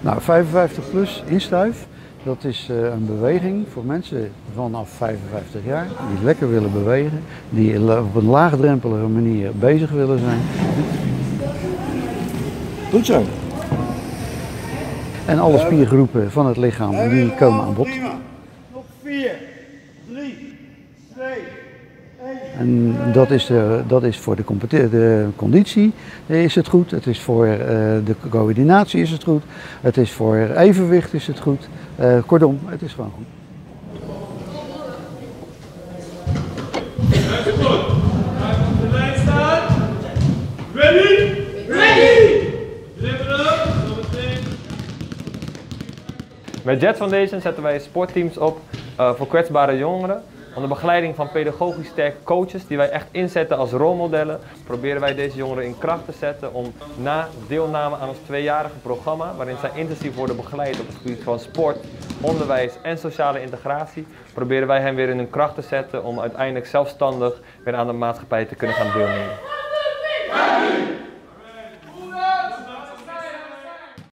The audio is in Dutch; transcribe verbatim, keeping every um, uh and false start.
Nou, vijfenvijftig plus instuif, dat is uh, een beweging voor mensen vanaf vijfenvijftig jaar die lekker willen bewegen, die op een laagdrempelige manier bezig willen zijn. Goed zo. En alle spiergroepen van het lichaam die komen aan bod. Nog vier, drie, twee, één. En dat is, de, dat is voor de, de conditie is het goed, het is voor uh, de coördinatie is het goed, het is voor evenwicht is het goed. Uh, kortom, het is gewoon goed. De lijn staan. Ready? Ready! Met Jet Foundation zetten wij sportteams op uh, voor kwetsbare jongeren. Onder begeleiding van pedagogisch sterke coaches die wij echt inzetten als rolmodellen, proberen wij deze jongeren in kracht te zetten om na deelname aan ons tweejarige programma, waarin zij intensief worden begeleid op het gebied van sport, onderwijs en sociale integratie, proberen wij hen weer in hun kracht te zetten om uiteindelijk zelfstandig weer aan de maatschappij te kunnen gaan deelnemen.